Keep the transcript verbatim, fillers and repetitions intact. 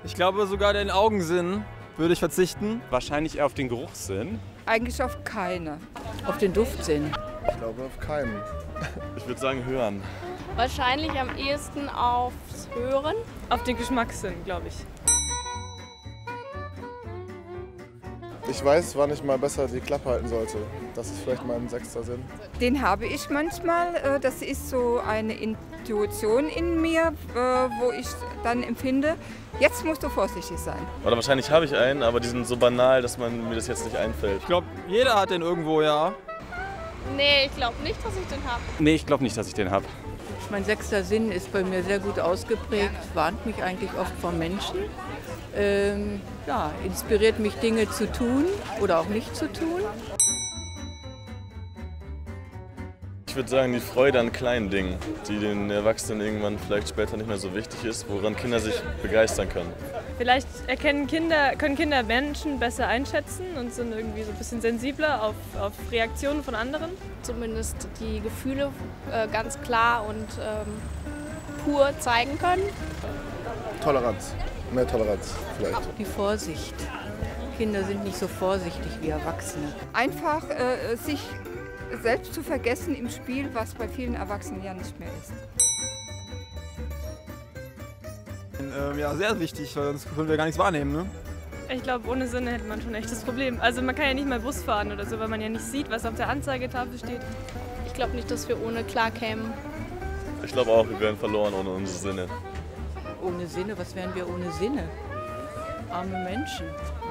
Ich glaube, sogar den Augensinn würde ich verzichten. Wahrscheinlich eher auf den Geruchssinn. Eigentlich auf keine. Auf den Duftsinn. Ich glaube auf keinen. Ich würde sagen hören. Wahrscheinlich am ehesten aufs Hören. Auf den Geschmackssinn, glaube ich. Ich weiß, wann ich mal besser die Klappe halten sollte. Das ist vielleicht mein sechster Sinn. Den habe ich manchmal. Das ist so eine Intuition in mir, wo ich dann empfinde, jetzt musst du vorsichtig sein. Oder wahrscheinlich habe ich einen, aber die sind so banal, dass man mir das jetzt nicht einfällt. Ich glaube, jeder hat den irgendwo, ja. Nee, ich glaube nicht, dass ich den habe. Nee, ich glaube nicht, dass ich den habe. Mein sechster Sinn ist bei mir sehr gut ausgeprägt, warnt mich eigentlich oft vor Menschen. Ähm, ja, inspiriert mich, Dinge zu tun oder auch nicht zu tun. Ich würde sagen, die Freude an kleinen Dingen, die den Erwachsenen irgendwann vielleicht später nicht mehr so wichtig ist, woran Kinder sich begeistern können. Vielleicht erkennen Kinder, können Kinder Menschen besser einschätzen und sind irgendwie so ein bisschen sensibler auf, auf Reaktionen von anderen. Zumindest die Gefühle äh, ganz klar und ähm, pur zeigen können. Toleranz. Mehr Toleranz vielleicht. Die Vorsicht. Kinder sind nicht so vorsichtig wie Erwachsene. Einfach äh, sich selbst zu vergessen im Spiel, was bei vielen Erwachsenen ja nicht mehr ist. Ähm, ja, sehr wichtig, weil sonst können wir gar nichts wahrnehmen, ne? Ich glaube, ohne Sinne hätte man schon ein echtes Problem. Also man kann ja nicht mal Bus fahren oder so, weil man ja nicht sieht, was auf der Anzeigetafel steht. Ich glaube nicht, dass wir ohne klar kämen. Ich glaube auch, wir wären verloren ohne unsere Sinne. Ohne Sinne, was wären wir ohne Sinne? Arme Menschen.